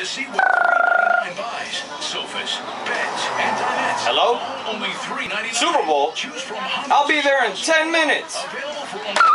to see what $3.99 buys. Sofas, beds, and dinettes. Hello? Only $3.99. Super Bowl? Choose from I'll be there in 10 minutes. available for only